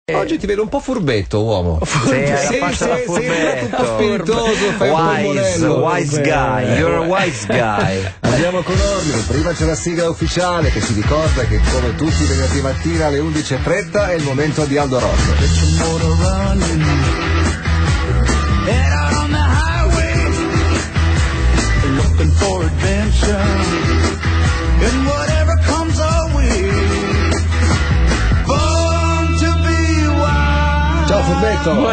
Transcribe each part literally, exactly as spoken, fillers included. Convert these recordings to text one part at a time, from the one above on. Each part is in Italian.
Oggi ti vedo un po' furbetto, uomo. Sei, sei, sei, sei un po' spiritoso, fai wise, un wise guy, you're a wise guy. Andiamo con ordine, prima c'è la sigla ufficiale che ci ricorda che come tutti i venerdì mattina alle undici e trenta è il momento di Aldo Rock. Ciao furbetto.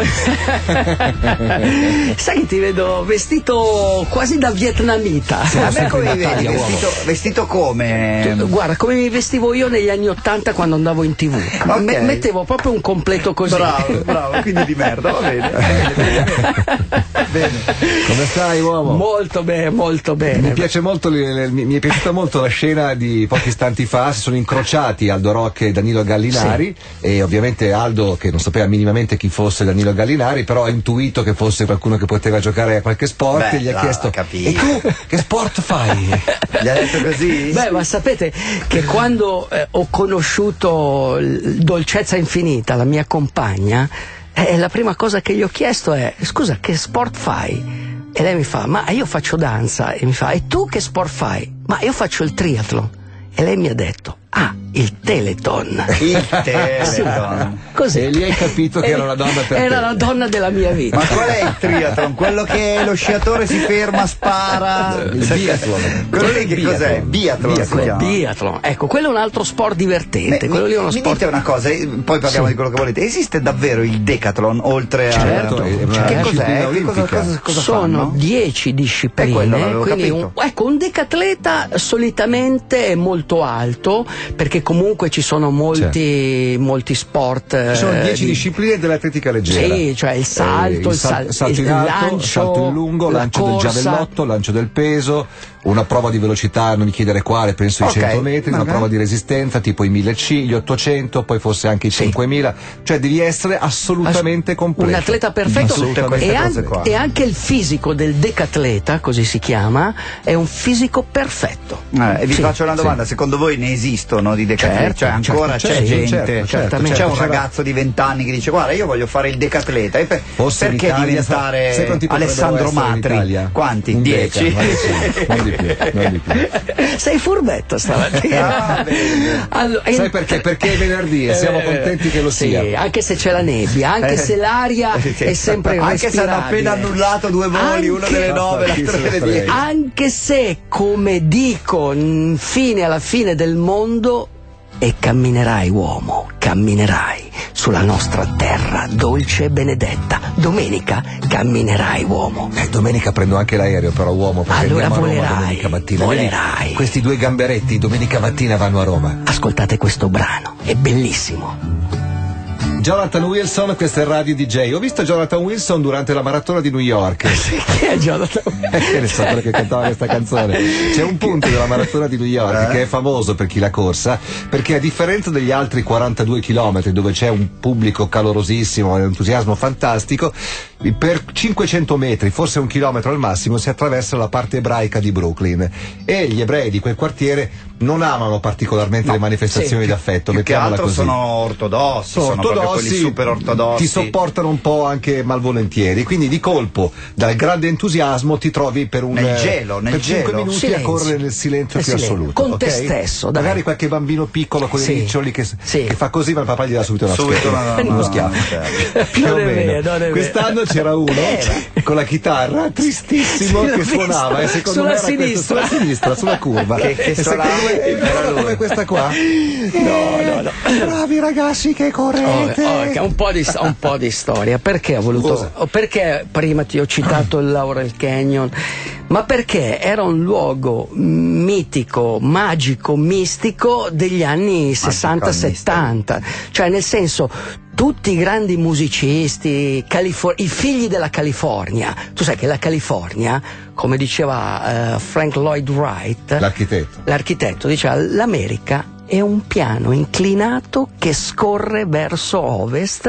Sai che ti vedo vestito quasi da vietnamita. A me come mi vedi? Vestito, vestito come? Tu, guarda, come mi vestivo io negli anni ottanta quando andavo in tv. Okay. Me, mettevo proprio un completo così. Bravo, bravo, quindi di merda, va bene. Bene, bene, bene. Bene. Come stai, uomo? Molto bene, molto bene. Mi piace molto, mi è piaciuta molto la scena di pochi istanti fa. Si sono incrociati Aldo Rock e Danilo Gallinari, sì. E ovviamente Aldo, che non sapeva minimamente chi fosse Danilo Gallinari, però ha intuito che fosse qualcuno che poteva giocare a qualche sport. Beh, e gli ha no, chiesto: e tu che sport fai? Gli ha detto così? Beh, ma sapete che quando eh, ho conosciuto Dolcezza Infinita, la mia compagna, eh, la prima cosa che gli ho chiesto è: scusa, che sport fai? E lei mi fa: ma io faccio danza. E mi fa: e tu che sport fai? Ma io faccio il triathlon. E lei mi ha detto: ah, il Teleton. Il Teleton. Così. E lì hai capito che era una donna per Era te. la donna della mia vita. Ma qual è il triathlon? Quello che lo sciatore si ferma, spara. Il biathlon. Quello lì che cos'è? Biathlon. Biathlon. Si chiama. Biathlon. Ecco, quello è un altro sport divertente. Mi, quello lì è uno mi sport. dite una cosa, poi parliamo Sì. di quello che volete. Esiste davvero il decathlon oltre Certo, a. è una Che cos'è? disciplina Che cosa, olimpica. cosa, cosa Sono fanno? dieci discipline. Eh, quello l'avevo quindi capito. un, ecco, un decatleta solitamente è molto alto, perché comunque ci sono molti, molti sport. Ci sono dieci eh, discipline dell'atletica leggera. Sì, cioè il salto, Eh, il, sal- salto in il alto, lancio, salto in lungo, la lancio corsa. del giavellotto, lancio del peso, una prova di velocità, non mi chiedere quale, penso Ok, i cento metri, una ok. prova di resistenza tipo i mille C, gli ottocento, poi forse anche i Sì. cinquemila, cioè devi essere assolutamente completo. Un atleta perfetto. Assolutamente. queste E, cose an- qua. e anche il fisico del decatleta, così si chiama, è un fisico perfetto. Eh, e vi Sì, faccio una domanda, secondo voi ne esistono di decatleti? Certo, Cioè ancora certo, c'è certo, gente, certo, certamente. c'è un certo. ragazzo di venti anni che dice: guarda, io voglio fare il decatleta. E per- Forse perché l'Italia diventare sa- sai quanti potrebbero Alessandro essere in Matri? Italia? Quanti? Un Dieci? deca, ma di più, non di più, non di più. Sei furbetto stamattina. Ah, bene. Allora, Sai in- perché? Perché è venerdì e siamo Eh, contenti che lo sì, sia. anche se c'è la nebbia, anche Eh. se l'aria è sempre Anche se hanno respirabile. appena annullato due voli, uno Anche- delle nove e l'altro delle dieci. Anche se, come dico, in fine alla fine del mondo, e camminerai, uomo, camminerai sulla nostra terra dolce e benedetta. Domenica camminerai, uomo. Eh, domenica prendo anche l'aereo, però uomo, perché Allora andiamo a Roma volerai, domenica mattina. Vedi, volerai. questi due gamberetti domenica mattina vanno a Roma. Ascoltate questo brano, è bellissimo. Jonathan Wilson, questo è Radio D J. Ho visto Jonathan Wilson durante la maratona di New York. Chi è Jonathan? Che ne so, quello che cantava questa canzone. C'è un punto della maratona di New York che è famoso per chi l'ha corsa, perché a differenza degli altri quarantadue chilometri dove c'è un pubblico calorosissimo, un entusiasmo fantastico, per cinquecento metri, forse un chilometro al massimo, si attraversa la parte ebraica di Brooklyn e gli ebrei di quel quartiere non amano particolarmente No, le manifestazioni sì, d'affetto, Più che mettiamola altro così. sono ortodossi, Sono sono proprio ortodossi, quelli super ortodossi. ti sopportano un po' anche malvolentieri, quindi di colpo dal grande entusiasmo ti trovi per un Nel gelo, nel per cinque gelo. minuti Silenzio. a correre nel silenzio Nel più silenzio. assoluto, Con te ok? stesso, dai. Magari qualche bambino piccolo con Sì. i riccioli che, Sì. che fa così, ma il papà gli dà subito una Subito schiena, una- uno no, schiaffo. no, certo. Più Non o è meno. vero, non è vero. Quest'anno c'era uno con la chitarra tristissimo Sì, l'ho che suonava visto. e secondo Sulla me era questo- sinistra. sulla sinistra, sulla curva. Che- che E secondo suonava? me Era era lui. come questa qua. No, no, no. Bravi ragazzi che correte. Oh, ok, un, po di, un po' di storia. Perché ho voluto? Cosa? o Perché prima ti ho citato il Laurel Canyon? Ma perché era un luogo mitico, magico, mistico degli anni sessanta settanta. Cioè, nel senso, tutti i grandi musicisti, Califor- i figli della California. Tu sai che la California, come diceva eh, Frank Lloyd Wright, L'architetto. l'architetto, diceva: l'America è un piano inclinato che scorre verso ovest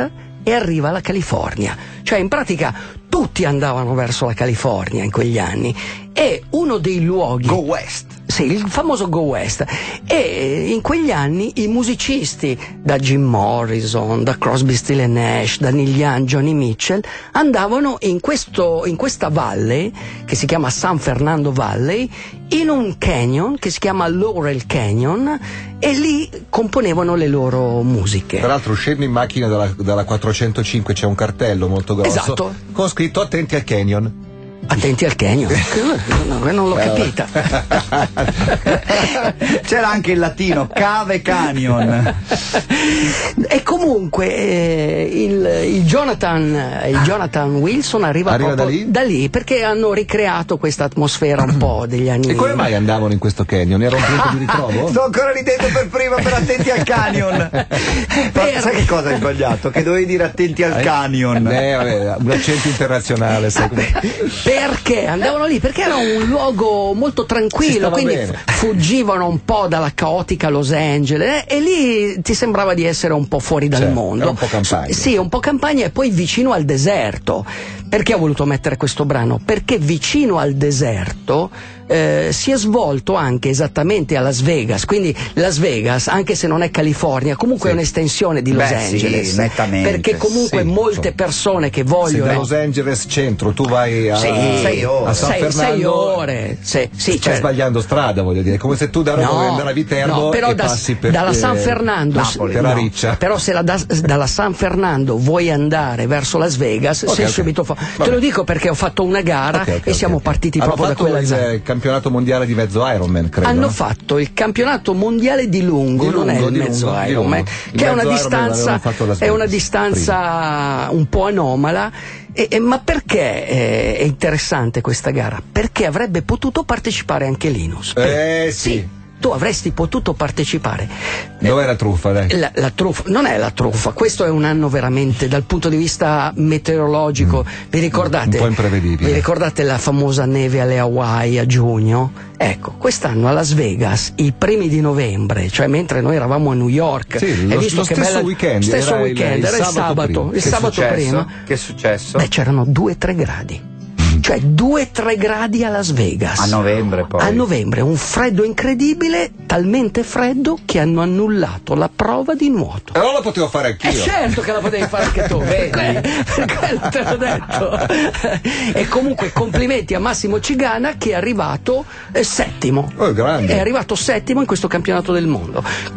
e arriva alla California. Cioè in pratica tutti andavano verso la California in quegli anni, e uno dei luoghi... Go West. Sì, il famoso Go West. E in quegli anni i musicisti, da Jim Morrison, da Crosby, Stills and Nash, da Neil Young, Johnny Mitchell, andavano in, questo, in questa valle che si chiama San Fernando Valley, in un canyon che si chiama Laurel Canyon, e lì componevano le loro musiche. Tra l'altro, uscendo in macchina dalla, dalla quattrocentocinque c'è un cartello molto grosso, esatto, con scritto "attenti al canyon". Attenti al canyon, no, non l'ho capita. C'era anche il latino, cave canyon. E comunque eh, il, il, Jonathan, il Jonathan Wilson arriva, arriva proprio da lì? da lì, perché hanno ricreato questa atmosfera un po' degli anni. E come mai andavano in questo canyon? Era un punto di ritrovo? Sto ancora ridendo per prima per attenti al canyon. Per... sai che cosa hai sbagliato? Che dovevi dire attenti al canyon. Eh, vabbè, un accento internazionale, sai come... Perché andavano lì? Perché era un luogo molto tranquillo, quindi bene. fuggivano un po' dalla caotica Los Angeles, eh, e lì ti sembrava di essere un po' fuori dal certo, mondo. era un po' campagna. Sì, un po' campagna, e poi vicino al deserto. Perché ho voluto mettere questo brano? Perché vicino al deserto eh, si è svolto anche esattamente a Las Vegas, quindi Las Vegas, anche se non è California, comunque sì. è un'estensione di Los Beh, Angeles, sì, nettamente. perché comunque Sì, molte so. persone che Se vogliono... da Los Angeles centro tu vai a, Sì, sei ore. a San sei, Fernando, sei ore, sì, sì, stai cioè, sbagliando strada, voglio dire, come se tu da Roma no, vuoi andare a Viterbo no, però e da, passi per dalla eh, San Fernando Napoli, per no, Ariccia. però se la da, dalla San Fernando vuoi andare verso Las Vegas, Okay, sei okay. subito fa- Vabbè. te lo dico perché ho fatto una gara Okay, okay, e siamo okay. partiti Hanno proprio da fatto quella il zona. eh, campionato mondiale di mezzo Ironman, credo. Hanno no? fatto il campionato mondiale di lungo, Di non è lungo, il di mezzo lungo, di Ironman, lungo. Il che è una mezzo Ironman distanza, l'avevano fatto a Las è una Vegas, distanza un po' anomala. E, e, ma perché è, è interessante questa gara? Perché avrebbe potuto partecipare anche Linus. Eh sì. Sì, tu avresti potuto partecipare. Dov'è la truffa, dai? La, la truffa non è la truffa, questo è un anno veramente dal punto di vista meteorologico. Mm. Vi ricordate? Un po' imprevedibile. Vi ricordate la famosa neve alle Hawaii a giugno? Ecco, quest'anno a Las Vegas, i primi di novembre, cioè mentre noi eravamo a New York, Sì, hai lo- visto lo che stesso bella... weekend, stesso era il- weekend, il era il sabato sabato, prima. il Che è sabato successo? prima. Che è successo? Beh, c'erano due tre gradi. Cioè due tre gradi a Las Vegas. A novembre poi. A novembre, un freddo incredibile, talmente freddo che hanno annullato la prova di nuoto. E allora lo potevo fare anch'io. Eh certo che la potevi fare anche tu, vedi? Per quello te l'ho detto. E comunque complimenti a Massimo Cigana che è arrivato eh, settimo. Oh, grande. È arrivato settimo in questo campionato del mondo.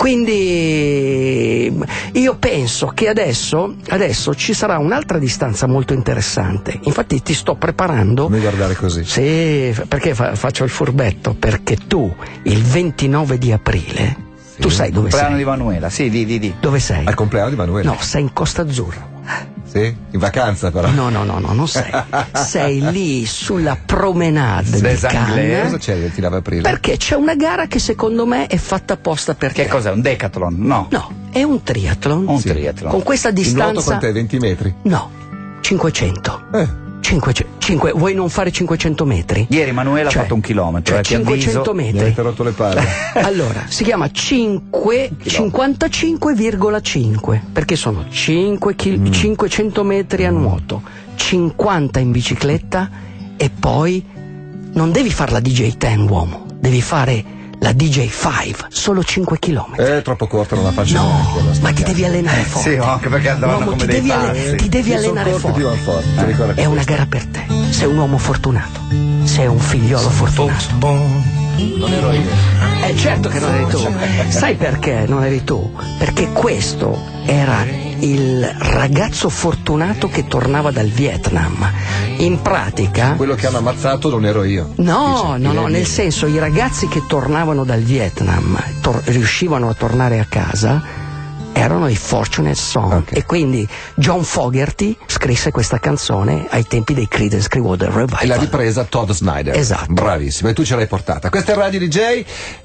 Quindi io penso che adesso, adesso ci sarà un'altra distanza molto interessante. Infatti ti sto preparando. Non mi guardare così. Sì, perché fa- faccio il furbetto? Perché tu il ventinove di aprile, Sì. tu sai dove Compleanno sei? di Manuela, sì, di, di, di. Dove sei? Al compleanno di Manuele? No, sei in Costa Azzurra. Sì? In vacanza però. No, no, no, no, non sei. Sei lì sulla promenade Des di Anglais. Cannes. Cosa c'è il ventinove aprile? Perché c'è una gara che secondo me è fatta apposta per Che te. cos'è? Un decathlon? No. No, è un triathlon. Un Sì. triathlon. Con questa Il nuoto distanza. quant'è? venti metri? No, cinquecento. Eh. cinquecento. cinque, vuoi non fare cinquecento metri? Ieri Manuela Cioè, ha fatto un chilometro, cioè eh, ti avviso. cinquecento Mi metri. avete rotto le palle. Allora, si chiama cinque, cinquantacinque virgola cinque perché sono cinque chil- cinquecento metri a nuoto, cinquanta in bicicletta e poi non devi fare la D J dieci uomo, devi fare la D J cinque, solo cinque chilometri. È troppo corta, non la faccio neanche. No, ma ti devi allenare forte. Sì, anche perché andavano Uomo, come ti dei devi, alle- pazzi. ti devi Io sono allenare corto, ti forte. va forte, ti ricordi È una questo? gara per te. Sei un uomo fortunato. Sei un figliolo fortunato. Non ero io. Eh certo che non eri tu. Sai perché non eri tu? Perché questo era il ragazzo fortunato che tornava dal Vietnam. In pratica... Quello che hanno ammazzato non ero io. No, Dice, no, no, vieni. nel senso i ragazzi che tornavano dal Vietnam, tor- riuscivano a tornare a casa, erano i Fortunate Son. Ok. E quindi John Fogerty scrisse questa canzone ai tempi dei Creedence Clearwater Revival. E l'ha ripresa Todd Snyder. Esatto. Bravissimo, e tu ce l'hai portata. Questa è Radio D J.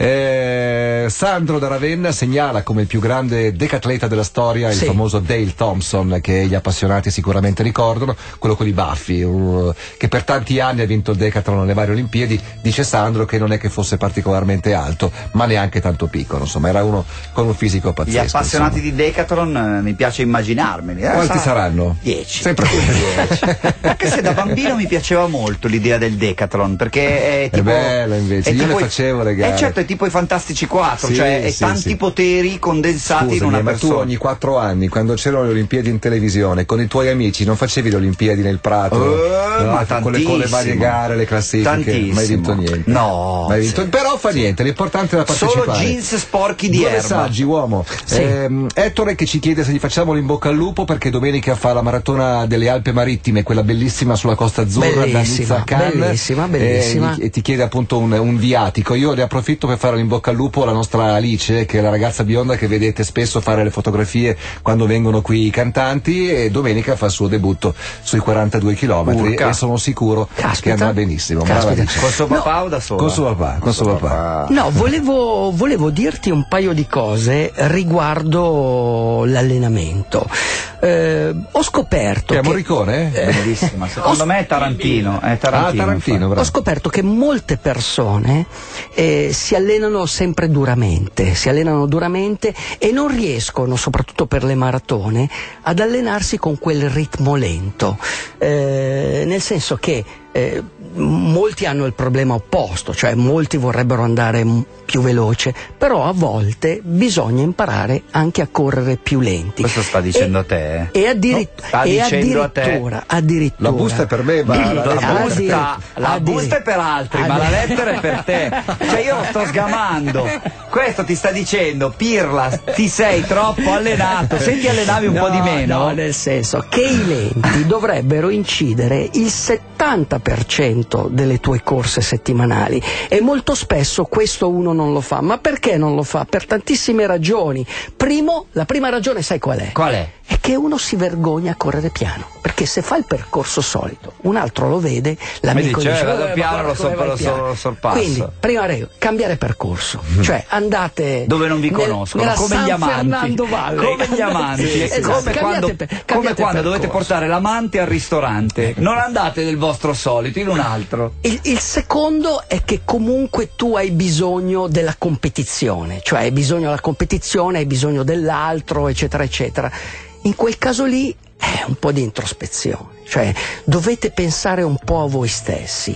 Eh, Sandro da Ravenna segnala come il più grande decatleta della storia il Sì. famoso Dale Thompson, che gli appassionati sicuramente ricordano, quello con i baffi, uh, che per tanti anni ha vinto il decathlon alle varie Olimpiadi. Dice Sandro che non è che fosse particolarmente alto, ma neanche tanto piccolo, insomma, era uno con un fisico Gli pazzesco. appassionati insomma. di Decathlon eh, mi piace immaginarmeli. Eh, Quanti sa- saranno? dieci. Sempre dieci. Anche se da bambino mi piaceva molto l'idea del Decathlon, perché è tipo. È bello invece, è io tipo le i- facevo le gare. Eh certo, è tipo i Fantastici quattro, Sì, cioè è sì, tanti sì. poteri condensati Scusami, in una ma persona. tu ogni quattro anni, quando c'erano le Olimpiadi in televisione, con i tuoi amici non facevi le Olimpiadi nel Prato? Eh, no, ma con, le, con le varie tantissimo. gare, le classifiche, Tantissimo. mai vinto niente. No, Mai vinto- sì. Però fa niente, l'importante è la partecipare. Solo jeans sporchi di Due erba. messaggi, uomo. Sì. Ehm, Ettore che ci chiede se gli facciamo l'in bocca al lupo perché domenica fa la maratona delle Alpi Marittime, quella bellissima sulla Costa Azzurra, da Bellissima, Nizza a Cannes. bellissima, bellissima. E, e ti chiede appunto un, un viatico. Io ne approfitto per fare l'in bocca al lupo alla nostra Alice, che è la ragazza bionda che vedete spesso fare le fotografie quando vengono qui i cantanti, e domenica fa il suo debutto sui quarantadue chilometri Urca. e sono sicuro Caspita. che andrà benissimo. Brava Caspita. Alice. Con suo papà o da solo? Con suo papà, con suo papà. No, volevo, volevo dirti un paio di cose riguardo l'allenamento. Eh, ho scoperto Che è che, Morricone? Eh? Bellissima. Secondo me è Tarantino. È Tarantino. Ah, Tarantino, infatti. bravo. ho scoperto che molte persone eh, si allenano sempre duramente, si allenano duramente e non riescono, soprattutto per le maratone, ad allenarsi con quel ritmo lento. Eh, nel senso che eh, molti hanno il problema opposto, cioè molti vorrebbero andare m- più veloce, però a volte bisogna imparare anche a correre più lenti. Questo sta dicendo a te. eh. E, addirit- No, sta e dicendo a te. addirittura, addirittura La busta è per me, ma la- La la busta, addir- la addir- busta è per altri, ma la addir- lettera è per te. Cioè io lo sto sgamando. Questo ti sta dicendo, Pirla, ti sei troppo allenato. Se ti allenavi un No, po' di meno. no, nel senso che i lenti dovrebbero incidere il settanta per cento delle tue corse settimanali e molto spesso questo uno non lo fa. Ma perché non lo fa? Per tantissime ragioni. Primo, la prima ragione sai qual è? Qual è? È che uno si vergogna a correre piano, perché se fa il percorso solito, un altro lo vede, l'amico dice, dice, eh, vado "Eh, ma piano, guarda lo come so- vai lo so- piano". sorpasso. Quindi, prima regola, cambiare percorso, cioè andate Dove non vi nel- conoscono, nella come San gli amanti. Fernando Valley. Come gli amanti. Sì, È esatto, come cambiate quando, per- come cambiate quando dovete percorso. portare l'amante al ristorante. Non andate nel vostro solito, in un altro. Il, il secondo è che comunque tu hai bisogno della competizione, cioè hai bisogno della competizione, hai bisogno dell'altro, eccetera, eccetera. In quel caso lì è un po' di introspezione, cioè dovete pensare un po' a voi stessi.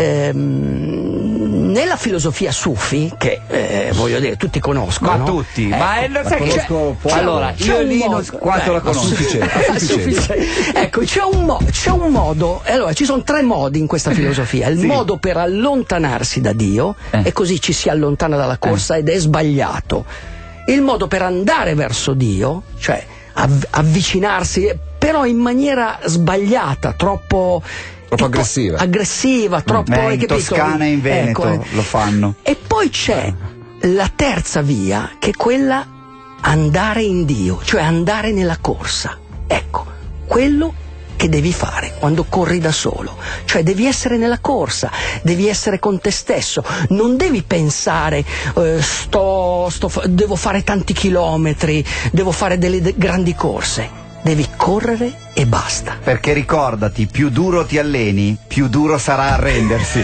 Ehm, nella filosofia Sufi, che eh, voglio dire tutti conoscono, Ma tutti, ecco, ma è, sai che conosco c'è- poco. allora c'è io un lì non- modo- quanto eh, la conosco? sufficiente, a È sufficiente. Ecco, c'è un, mo- c'è un modo, e allora ci sono tre modi in questa filosofia. Il Sì. modo per allontanarsi da Dio, Eh. e così ci si allontana dalla corsa ed è sbagliato. Il modo per andare verso Dio, cioè av- avvicinarsi, però in maniera sbagliata, troppo. Troppo e poi- aggressiva. Aggressiva, troppo. Eh, hai in capito? Toscana e in Veneto Ecco, eh. lo fanno. E poi c'è la terza via, che è quella andare in Dio, cioè andare nella corsa. Ecco, quello che devi fare quando corri da solo, cioè devi essere nella corsa, devi essere con te stesso, non devi pensare eh, sto, sto fa- devo fare tanti chilometri, devo fare delle de- grandi corse, devi correre e basta. Perché ricordati, più duro ti alleni, più duro sarà arrendersi.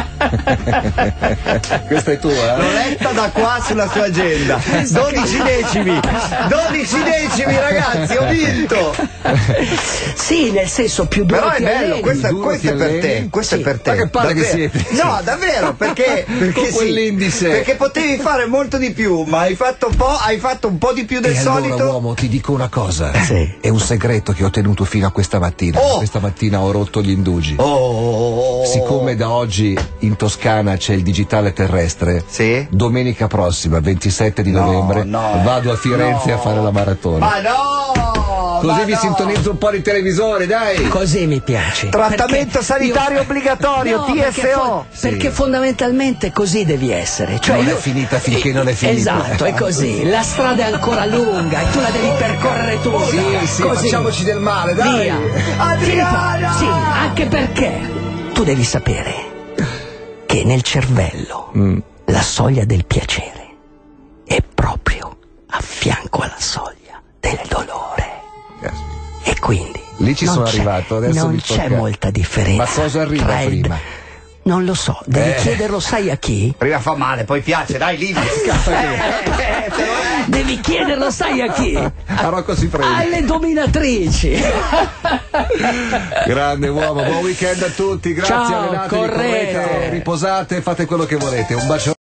Questa è tua, L'ho eh? letta da qua sulla sua agenda. dodici decimi. dodici decimi, ragazzi, ho vinto. Sì, nel senso più duro Però è ti bello, alleni. questo, Duro questo ti è per alleni. te, questo Sì. è per te. Ma che palle che Davvero. siete. No, davvero, perché, perché Con sì, quell'indice. perché potevi fare molto di più, ma hai fatto un po', hai fatto un po' di più del E allora, solito. uomo, ti dico una cosa. Sì. È un segreto che ho tenuto fino a questa mattina. Oh! Questa mattina ho rotto gli indugi. Oh. Siccome da oggi in Toscana c'è il digitale terrestre, Sì? domenica prossima, ventisette di No, novembre, no. vado a Firenze No. a fare la maratona. Ma no! Così ma vi no. sintonizzo un po' di televisore, dai! Così mi piace. Trattamento Perché sanitario io- obbligatorio, No, T S O. Perché, fo- perché fondamentalmente così devi essere. Cioè Non è io- finita finché non è finita. Esatto, è così. La strada è ancora lunga e tu la devi percorrere tutta. Sì, sì, così. facciamoci del male, dai! Via. Adriana! Sì, anche perché tu devi sapere che nel cervello Mm. la soglia del piacere è proprio a fianco alla soglia del dolore. E quindi Lì ci non sono c'è- arrivato, adesso non mi c'è tocca. molta differenza. Ma cosa arriva tra il- prima? Non lo so, devi Eh. chiederlo, sai a chi? Prima fa male, poi piace, dai, lì. Devi chiederlo, sai a chi? A Rocco si prende. Alle dominatrici. Grande uomo, buon weekend a tutti, grazie, Ciao, allenatevi, correte. correte, riposate, fate quello che volete. Un bacio.